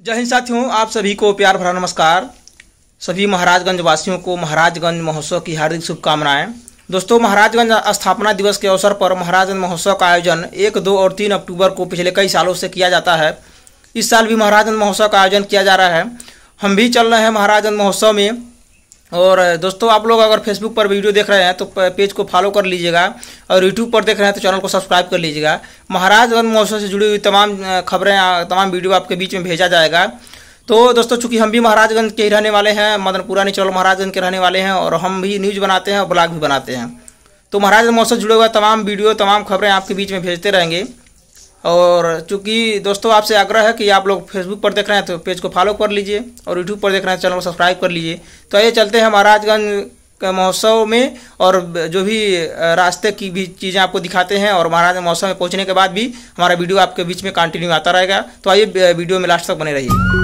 जय हिंद साथियों, आप सभी को प्यार भरा नमस्कार। सभी महाराजगंज वासियों को महाराजगंज महोत्सव की हार्दिक शुभकामनाएं। दोस्तों, महाराजगंज स्थापना दिवस के अवसर पर महाराजगंज महोत्सव का आयोजन 1, 2 और 3 अक्टूबर को पिछले कई सालों से किया जाता है। इस साल भी महाराजगंज महोत्सव का आयोजन किया जा रहा है। हम भी चल रहे हैं महाराजगंज महोत्सव में। और दोस्तों, आप लोग अगर फेसबुक पर वीडियो देख रहे हैं तो पेज को फॉलो कर लीजिएगा, और यूट्यूब पर देख रहे हैं तो चैनल को सब्सक्राइब कर लीजिएगा। महाराजगंज महोत्सव से जुड़ी हुई तमाम खबरें, तमाम वीडियो आपके बीच में भेजा जाएगा। तो दोस्तों, चूंकि हम भी महाराजगंज के ही रहने वाले हैं, मदनपुरा निचौल महाराजगंज के रहने वाले हैं, और हम भी न्यूज़ बनाते हैं और ब्लॉग भी बनाते हैं। तो महाराजगंज महोत्सव से जुड़े हुए तमाम वीडियो, तमाम खबरें आपके बीच में भेजते रहेंगे। और चूँकि दोस्तों, आपसे आग्रह है कि आप लोग फेसबुक पर देख रहे हैं तो पेज को फॉलो कर लीजिए, और यूट्यूब पर देख रहे हैं चैनल को सब्सक्राइब कर लीजिए। तो आइए चलते हैं महाराजगंज के महोत्सव में, और जो भी रास्ते की भी चीज़ें आपको दिखाते हैं, और महाराजगंज महोत्सव में पहुंचने के बाद भी हमारा वीडियो आपके बीच में कंटिन्यू आता रहेगा। तो आइए वीडियो में लास्ट तक बने रहिए।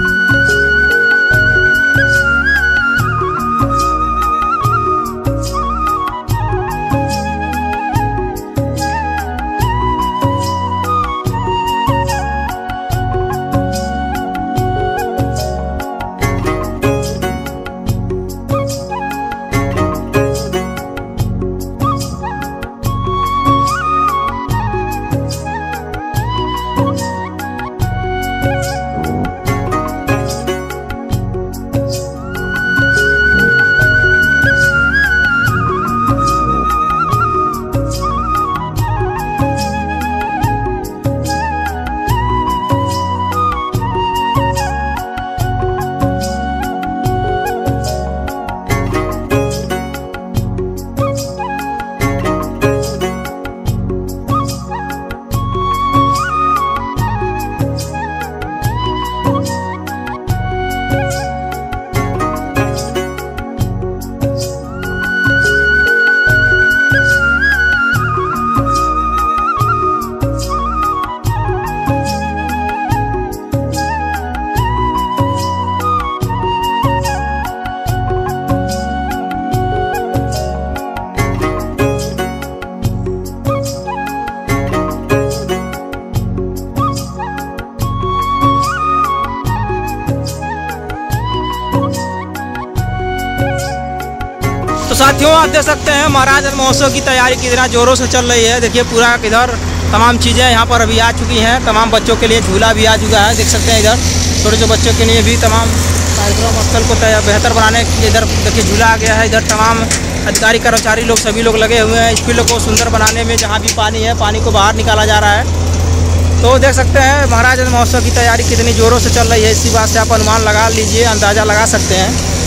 तो साथियों, आप देख सकते हैं महाराजगंज महोत्सव की तैयारी कितना जोरों से चल रही है। देखिए, पूरा इधर तमाम चीज़ें यहाँ पर अभी आ चुकी हैं। तमाम बच्चों के लिए झूला भी आ चुका है, देख सकते हैं। इधर छोटे छोटे बच्चों के लिए भी तमाम कार्यक्रम स्थल को बेहतर बनाने के लिए इधर देखिए झूला आ गया है। इधर तमाम अधिकारी कर्मचारी लोग, सभी लोग लगे हुए हैं इस फील्ड को सुंदर बनाने में। जहाँ भी पानी है, पानी को बाहर निकाला जा रहा है। तो देख सकते हैं महाराजगंज महोत्सव की तैयारी कितनी जोरों से चल रही है। इसी बात से आप अनुमान लगा लीजिए, अंदाज़ा लगा सकते हैं।